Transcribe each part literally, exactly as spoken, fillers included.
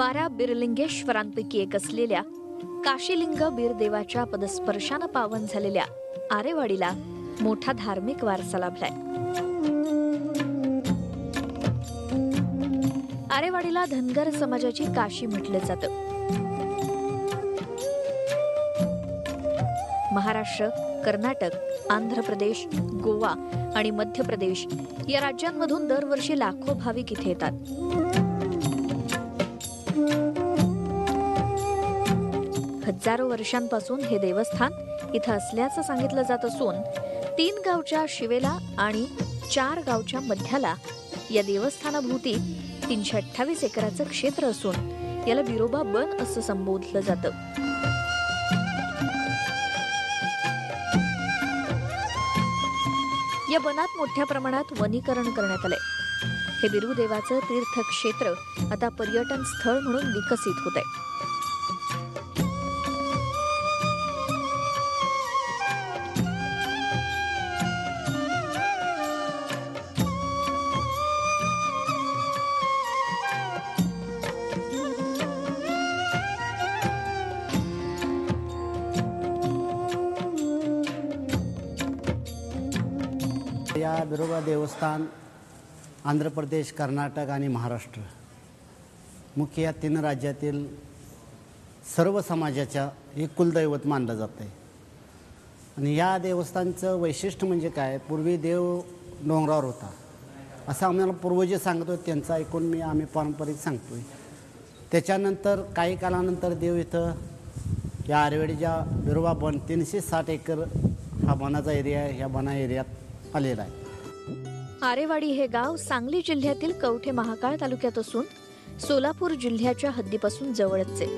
बारा बिरलिंगेश्वरांपैकी एक असलेल्या काशीलिंग बीरदेवाच्या पदस्पर्शानं पावन झालेल्या आरेवाडीला मोठा धार्मिक वारसा लाभलाय. आरेवाडीला धनगर समाजाची काशी म्हटलं जातं. महाराष्ट्र, कर्नाटक, आंध्र प्रदेश, गोवा आणि मध्य प्रदेश या राज्यांमधून दरवर्षी लाखो भाविक इथे येतात. हजारो वर्षांपासून हे देवस्थान इथं असल्याचं सांगितलं जात असून तीन गावच्या शिवेला आणि चार गावच्या मध्याला या देवस्थानाभोवती तीनशे अठ्ठावीस एकराचं क्षेत्र असून याला बिरोबा बन असं संबोधलं जातं. या बनात मोठ्या प्रमाणात वनीकरण करण्यात आलंय. हे बिरुदेवाचं तीर्थक्षेत्र आता पर्यटन स्थळ म्हणून विकसित होत आहे. या बिरोबा देवस्थान आंध्र प्रदेश, कर्नाटक आणि महाराष्ट्र मुख्य या तीन राज्यातील सर्व समाजाच्या एक कुलदैवत मानलं जातं आहे. आणि या देवस्थानचं वैशिष्ट्य म्हणजे काय, पूर्वी देव डोंगरावर होता असं आम्हाला पूर्वजे सांगत होते. त्यांचं ऐकून मी आम्ही पारंपरिक सांगतो आहे. त्याच्यानंतर काही कालानंतर देव इथं या आरेवाडीच्या बिरोबा बन तीनशे साठ एकर हा बनाचा एरिया आहे, ह्या बना एरियात आलेला आहे. आरेवाडी हे गाव सांगली जिल्ह्यातील कवठे महाकाळ तालुक्यात असून सोलापूर जिल्ह्याच्या हद्दीपासून जवळच आहे.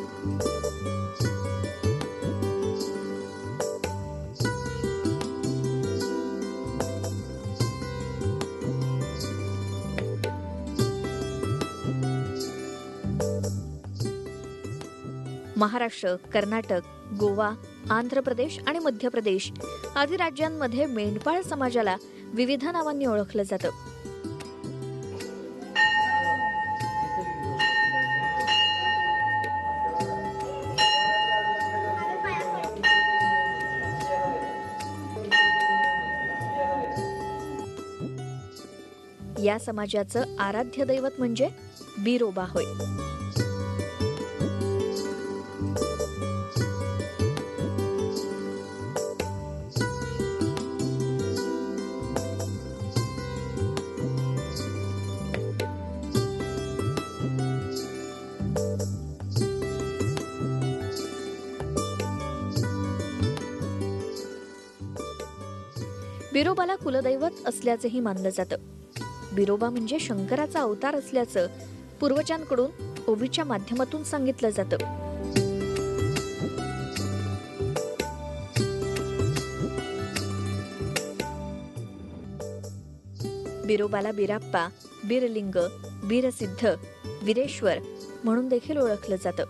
महाराष्ट्र, कर्नाटक, गोवा, आंध्र प्रदेश आणि मध्य प्रदेश आदी राज्यांमध्ये मेंढपाळ समाजाला विविध नावांनी ओळखलं जातं. या समाजाचं आराध्य दैवत म्हणजे बिरोबा होय. बिरोबाला कुलदैवत असल्याचंही मानलं जातं. बिरोबा म्हणजे शंकराचा अवतार असल्याचं पूर्वजांकडून ओवीच्या माध्यमातून सांगितलं जातं. बिरोबाला बिराप्पा, बिरलिंग, बिरसिद्ध, विरेश्वर म्हणून देखील ओळखलं जातं.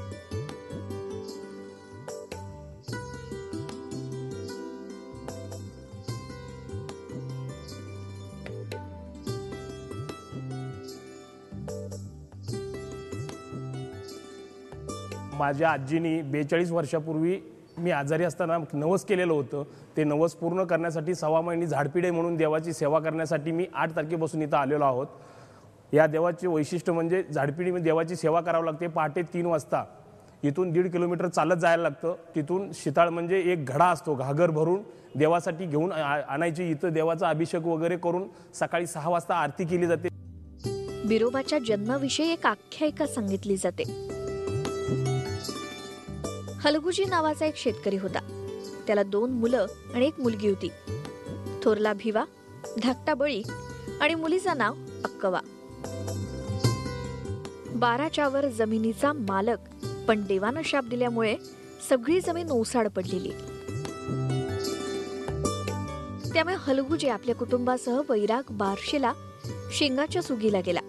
माझ्या आजीनी बेचाळीस वर्षापूर्वी मी आजारी असताना नवस केलेलं होतं. ते नवस पूर्ण करण्यासाठी सव्वा महिने झाडपिडे म्हणून देवाची सेवा करण्यासाठी मी आठ तारखेपासून इथं आलेलो आहोत. या देवाचे वैशिष्ट्य म्हणजे झाडपिडीमध्ये देवाची सेवा करावी लागते. पहाटे तीन वाजता इथून दीड किलोमीटर चालत जायला लागतं. तिथून शिताळ म्हणजे एक घडा असतो, घागर भरून देवासाठी घेऊन आणायची. इथं देवाचा अभिषेक वगैरे करून सकाळी सहा वाजता आरती केली जाते. बिरोबाच्या जन्माविषयी एक आख्यायिका सांगितली जाते. हलगुजी नावाचा एक शेतकरी होता. त्याला दोन मुलं आणि एक मुलगी होती. थोरला भिवा, धाकटा बळी आणि मुलीचं नाव अक्कवा. बाराच्या वर जमिनीचा मालक, पण देवानं शाप दिल्यामुळे सगळी जमीन ओसाड पडलेली. त्यामुळे हलगुजी आपल्या कुटुंबासह वैराग बार्शीला शेंगाच्या सुगीला गेला.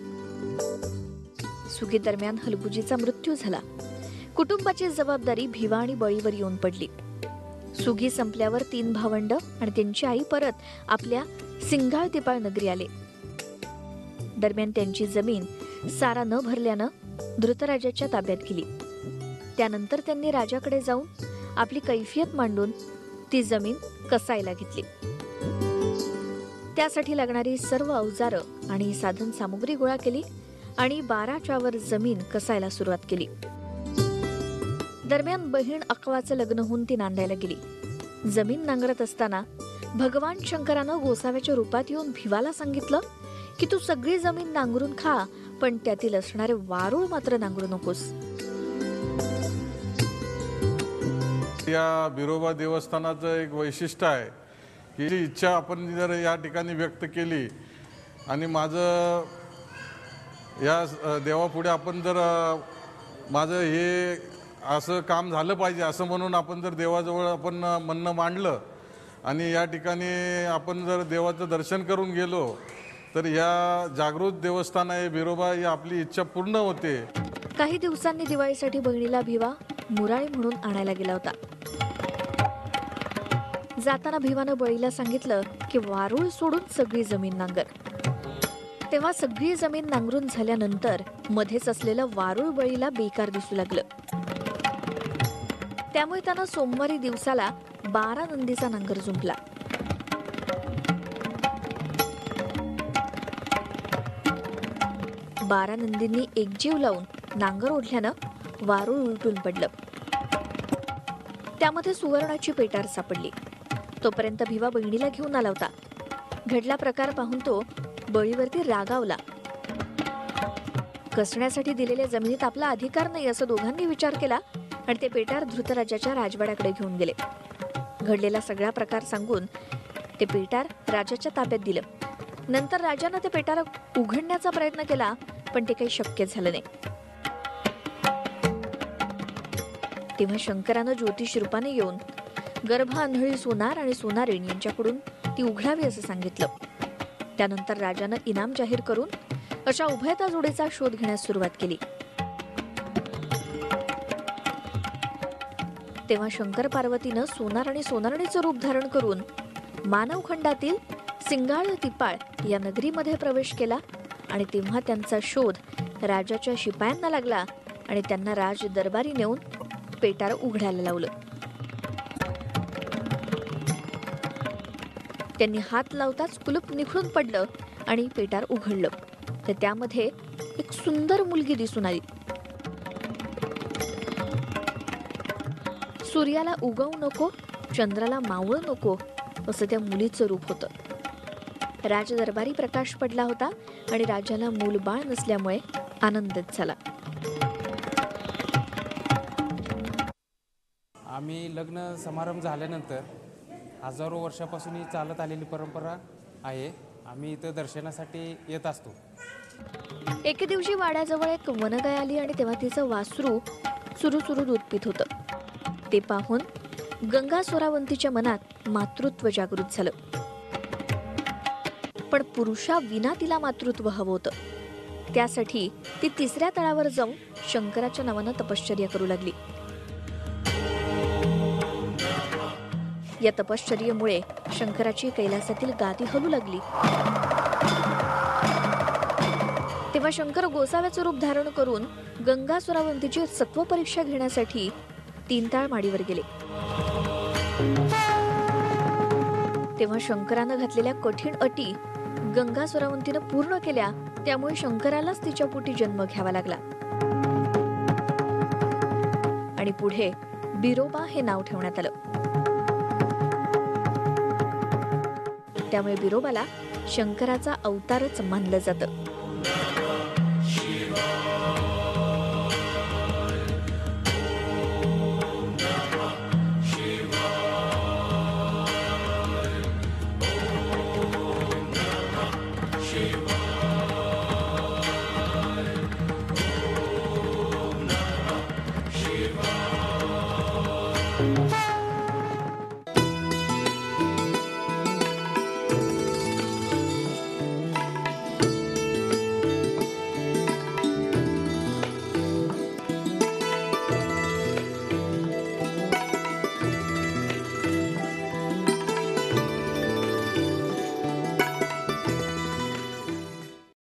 सुगी दरम्यान हलगुजीचा मृत्यू झाला. कुटुंबाची जबाबदारी भिवा आणि बळीवर येऊन पडली. सुगी संपल्यावर तीन भावंड आणि त्यांची आई परत आपल्या सिंगाळ तिपाळ नगरी आले. दरम्यान त्यांची जमीन सारा न भरल्यानं धृतराजाच्या ताब्यात गेली. त्यानंतर त्यांनी राजाकडे जाऊन आपली कैफियत मांडून ती जमीन कसायला घेतली. त्यासाठी लागणारी सर्व अवजारं आणि साधन सामुग्री गोळा केली आणि बाराच्या वर जमीन कसायला सुरुवात केली. दरम्यान बहीण अकवाचं लग्न होऊन ती नांदायला गेली. जमीन नांगरत असताना भगवान शंकरानं गोसाव्याच्या रूपात येऊन भिवाला सांगितलं की तू सगळी जमीन नांगरून खा, पण त्यातील असणारे वारूळ मात्र नांगरू नकोस. या बिरोबा देवस्थानाचं एक वैशिष्ट्य आहे की जी इच्छा आपण जर या ठिकाणी व्यक्त केली आणि माझं या देवापुढे आपण जर माझं हे असं काम झालं पाहिजे असं म्हणून आपण जर देवाजवळ आपण म्हणणं मांडलं आणि या ठिकाणी आपण जर देवाचं दर्शन करून गेलो तर या जागृत देवस्थान आहे बिरोबा, ही आपली इच्छा पूर्ण होते. काही दिवसांनी दिवाळीसाठी बहिणीला भिवा मुराळी म्हणून आणायला गेला होता. जाताना भिवानं बळीला सांगितलं की वारूळ सोडून सगळी जमीन नांगर. तेव्हा सगळी जमीन नांगरून झाल्यानंतर मध्येच असलेलं वारूळ बळीला बेकार दिसू लागलं. त्यामुळे त्यानं सोमवारी दिवसाला बारा नंदीचा नांगर जुंपला. बारा नंदींनी एकजीव लावून नांगर ओढल्यानं वारूळ उलटून पडलं. त्यामध्ये सुवर्णाची पेटार सापडली. तोपर्यंत भिवा बहिणीला घेऊन आला होता. घडला प्रकार पाहून तो बळीवरती रागावला. कसण्यासाठी दिलेल्या जमिनीत आपला अधिकार नाही असं दोघांनी विचार केला आणि ते पेटार धृतराजाच्या राजवाड्याकडे घेऊन गेले. घडलेला सगळा प्रकार सांगून ते पेटार राजाच्या ताब्यात दिलं. नंतर राजानं ते पेटार उघडण्याचा प्रयत्न केला, पण ते काही शक्य झालं नाही. तेव्हा शंकरानं ज्योतिष रूपाने येऊन गर्भ आंधळी सोनार आणि सोनारीण यांच्याकडून ती उघडावी असं सांगितलं. त्यानंतर राजानं इनाम जाहीर करून अशा उभयता जोडीचा शोध घेण्यास सुरुवात केली. तेव्हा शंकर पार्वतीनं सोनार आणि सोनारणीचं रूप धारण करून मानवखंडातील सिंगाळ तिपाळ या नगरीमध्ये प्रवेश केला आणि तेव्हा त्यांचा शोध राजाच्या शिपायांना लागला आणि त्यांना राज दरबारी नेऊन पेटार उघडायला लावलं. त्यांनी हात लावताच कुलूप निखळून पडलं आणि पेटार उघडलं. तर त्यामध्ये एक सुंदर मुलगी दिसून आली. सूर्याला उगवू नको, चंद्राला मावळू नको असं त्या मुलीचं रूप होतं. राजदरबारी प्रकाश पडला होता आणि राजाला मूलबाळ नसल्यामुळे आनंदच झाला. आम्ही लग्न समारंभ झाल्यानंतर हजारो वर्षापासून ही चालत आलेली परंपरा आहे. आम्ही इथं दर्शनासाठी येत असतो. एके दिवशी वाड्याजवळ एक वनगाय आली आणि तेव्हा तिचं वासरू सुरू सुरू दूध पित होतं. ते पाहून गंगा सोरावंतीच्या मनात मातृत्व जागृत झालं. पण पुरुषा विना तिला मातृत्व हवं होतं. त्यासाठी ती तिसऱ्या तळावर जाऊन शंकराच्या नावानं तपश्चर्या करू लागली. या तपश्चर्येमुळे शंकराची कैलासातील गादी हलू लागली. तेव्हा शंकर गोसाव्याचं रूप धारण करून गंगा सोरावंतीची सत्व परीक्षा घेण्यासाठी तीन ताळ माडीवर गेले. तेव्हा शंकरानं घातलेल्या कठीण अटी गंगा सोरावंतीनं पूर्ण केल्या. त्यामुळे शंकरालाच तिच्या पोटी जन्म घ्यावा लागला आणि पुढे बिरोबा हे नाव ठेवण्यात आलं. त्यामुळे बिरोबाला शंकराचा अवतारच मानलं जातं. Shiva.